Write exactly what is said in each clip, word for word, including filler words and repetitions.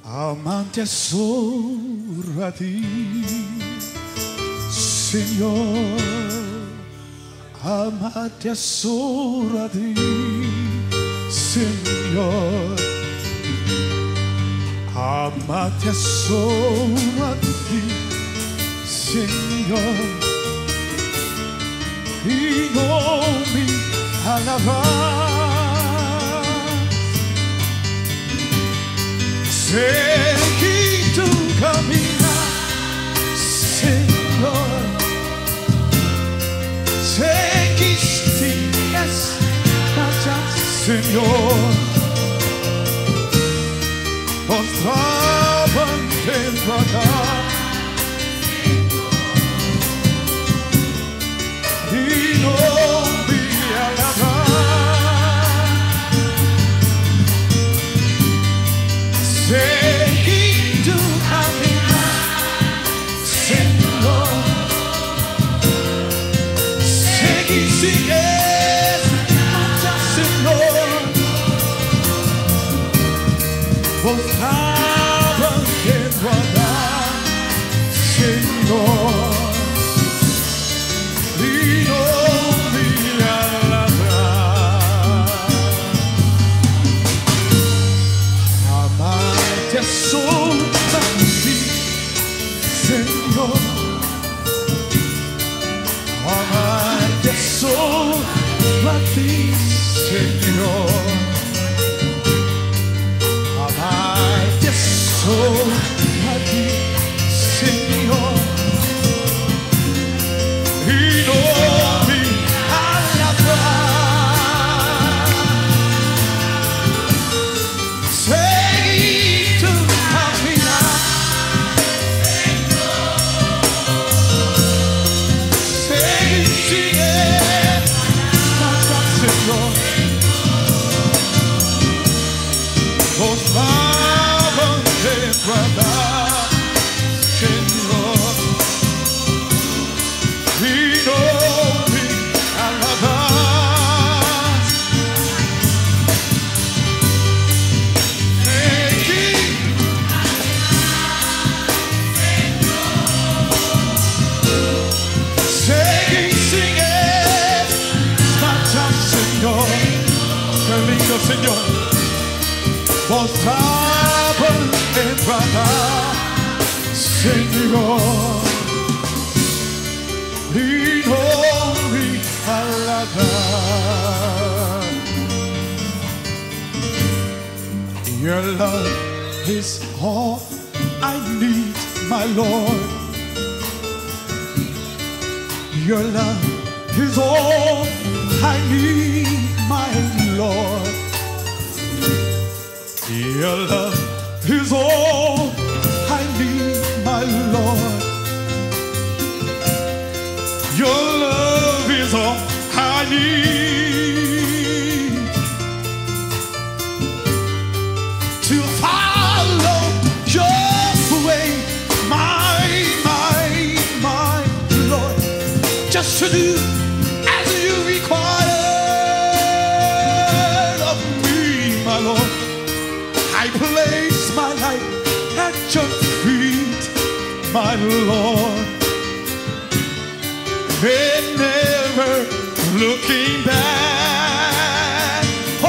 amante solo a ti, Señor, amate solo a ti, Señor, amate solo a ti, Señor, y no mi alabar. Seguí tu camino, Señor. Seguiste esta Señor. Mostraban el radar y no vi a la seguí tu camino, Señor. Seguí, sigues, Señor. Buscaban que guardar, Señor. Y no vi a la solo a ti, Señor, amarte solo a ti, Señor, amarte solo a ti, Señor, y no vi a la Señor, vos sabes en verdad, Señor, y no vi a la dar. Your love is all I need, my Lord. Your love is all I need, my Lord. Your love is all I need, my Lord. Your love is all I need to follow your way, my, my, my Lord. Just to do as you require of me, my Lord. I place my life at your feet, my Lord, and never looking back.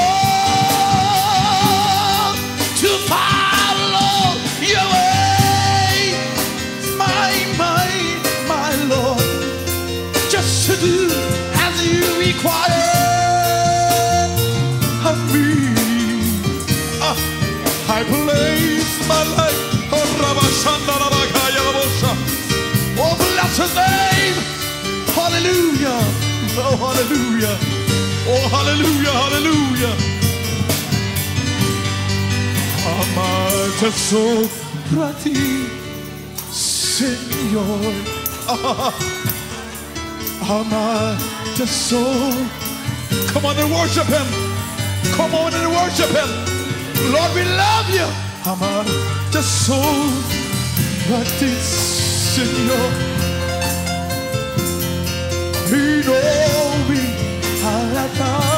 Oh, to follow your way, my, my, my Lord, just to do as you require of me. Uh, I place my life, oh bless his name, hallelujah, oh hallelujah, oh hallelujah, hallelujah. Amarte solo a ti, Señor, amarte solo. Come on and worship him, come on and worship him. Lord, we love you. Amarte solo a ti, Señor. Y no vi a la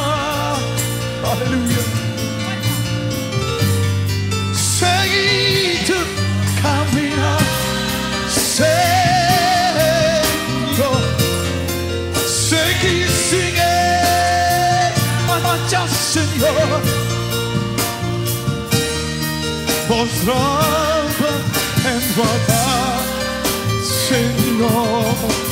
paz. Hallelujah. Seguí Señor. Vos en verdad, Señor.